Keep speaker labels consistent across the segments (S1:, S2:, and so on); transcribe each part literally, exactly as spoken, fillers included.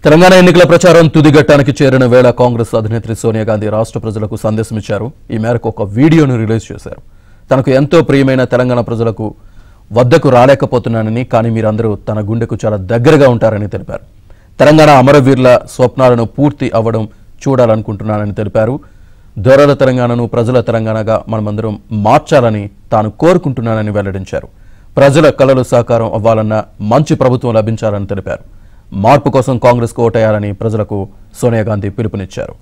S1: తెలంగాణ ఎన్నికల ప్రచారం తుదిఘట్టానికి చేరిన వేళ కాంగ్రెస్ అధినేత్రి సోనియా గాంధీ రాష్ట్ర ప్రజలకు సందేశం ఇచ్చారు. ఈ మేరకు ఒక వీడియోను రిలీజ్ చేశారు. తనకు ఎంతో ప్రియమైన తెలంగాణ ప్రజలకు వద్దకు రాలేకపోతున్నానని, కానీ మీరందరూ తన గుండెకు చాలా దగ్గరగా ఉంటారని తెలిపారు. తెలంగాణ అమరవీరుల స్వప్నాలను పూర్తి అవ్వడం చూడాలనుకుంటున్నానని తెలిపారు. దొరల తెలంగాణను ప్రజల తెలంగాణగా మనమందరం మార్చాలని తాను కోరుకుంటున్నానని వెల్లడించారు. ప్రజల కలలు సాకారం అవ్వాలన్న మంచి ప్రభుత్వం లభించాలని తెలిపారు. మార్పు కోసం కాంగ్రెస్ కు ఓటేయాలని ప్రజలకు సోనియా గాంధీ పిలుపునిచ్చారు.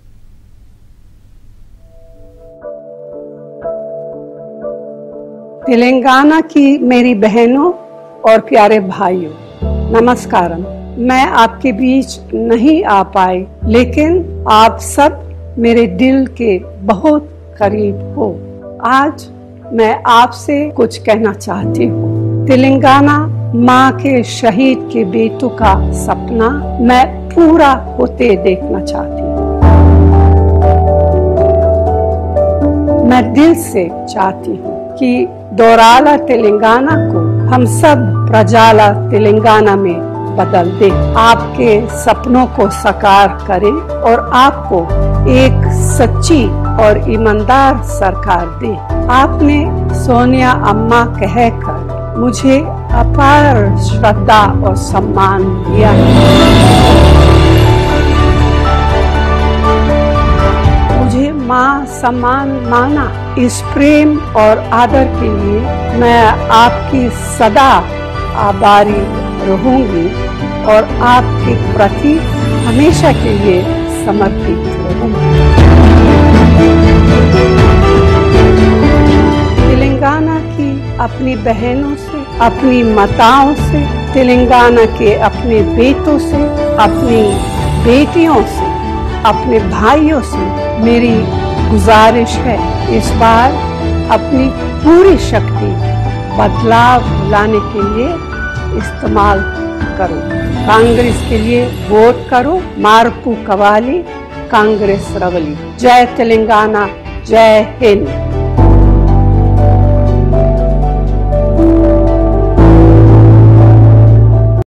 S2: तेलंगाना की मेरी बहनों और प्यारे भाइयों, नमस्कारम। मैं आपके बीच नहीं आ पाई, लेकिन आप सब मेरे दिल के बहुत करीब हो। आज मैं आपसे कुछ कहना चाहती हूँ। तेलंगाना माँ के शहीद के बेटों का सपना मैं पूरा होते देखना चाहती हूँ। मैं दिल से चाहती हूँ कि दोराला तेलंगाना को हम सब प्रजाला तेलंगाना में बदल दे, आपके सपनों को साकार करें और आपको एक सच्ची और ईमानदार सरकार दे। आपने सोनिया अम्मा कहकर मुझे अपार श्रद्धा और सम्मान दिया है। मुझे माँ सम्मान माना। इस प्रेम और आदर के लिए मैं आपकी सदा आभारी रहूंगी और आपके प्रति हमेशा के लिए समर्पित रहूंगी। तेलंगाना की अपनी बहनों से, अपनी माताओं से, तेलंगाना के अपने बेटों से, अपनी बेटियों से, अपने भाइयों से मेरी गुजारिश है, इस बार अपनी पूरी शक्ति बदलाव लाने के लिए इस्तेमाल करो। कांग्रेस के लिए वोट करो। मार्पू कवाली, कांग्रेस रवली। जय तेलंगाना, जय हिंद।